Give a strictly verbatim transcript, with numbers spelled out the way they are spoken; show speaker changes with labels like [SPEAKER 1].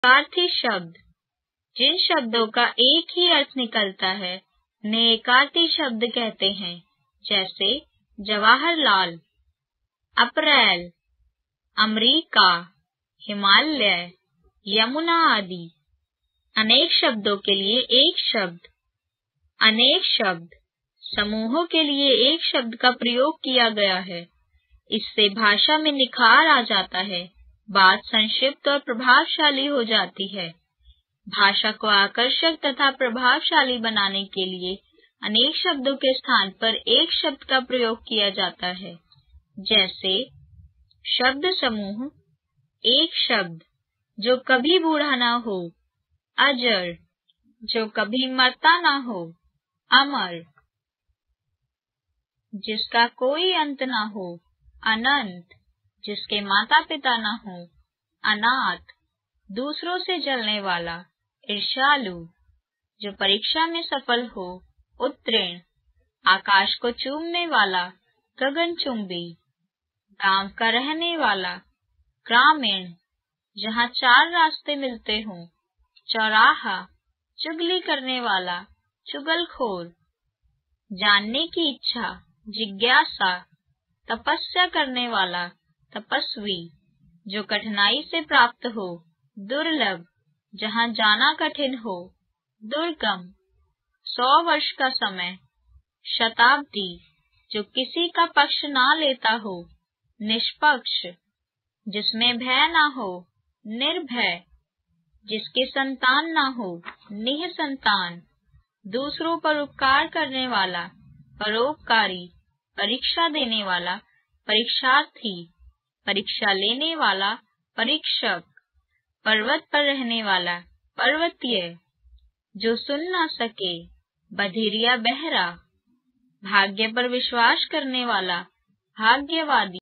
[SPEAKER 1] एकार्थी शब्द, जिन शब्दों का एक ही अर्थ निकलता है, उन्हें एकार्थी शब्द कहते हैं, जैसे जवाहरलाल, अप्रैल, अमेरिका, हिमालय, यमुना आदि। अनेक शब्दों के लिए एक शब्द, अनेक शब्द समूहों के लिए एक शब्द का प्रयोग किया गया है। इससे भाषा में निखार आ जाता है, बात संक्षिप्त और प्रभावशाली हो जाती है। भाषा को आकर्षक तथा प्रभावशाली बनाने के लिए अनेक शब्दों के स्थान पर एक शब्द का प्रयोग किया जाता है, जैसे शब्द समूह, एक शब्द जो कभी बूढ़ा ना हो, अजर जो कभी मरता ना हो, अमर जिसका कोई अंत ना हो, अनंत जिसके माता पिता ना हो, अनाथ दूसरों से जलने वाला, ईर्ष्यालु जो परीक्षा में सफल हो, उत्तीर्ण आकाश को चूमने वाला, गगनचुंबी गांव का रहने वाला, ग्रामीण जहाँ चार रास्ते मिलते हों, चौराहा चुगली करने वाला, चुगलखोर जानने की इच्छा, जिज्ञासा तपस्या करने वाला, तपस्वी जो कठिनाई से प्राप्त हो, दुर्लभ जहाँ जाना कठिन हो, दुर्गम सौ वर्ष का समय, शताब्दी जो किसी का पक्ष ना लेता हो, निष्पक्ष जिसमें भय ना हो, निर्भय जिसके संतान ना हो, निःसंतान दूसरों पर उपकार करने वाला, परोपकारी परीक्षा देने वाला, परीक्षार्थी परीक्षा लेने वाला, परीक्षक पर्वत पर रहने वाला, पर्वतीय जो सुन ना सके, बधिर या बहरा भाग्य पर विश्वास करने वाला, भाग्यवादी।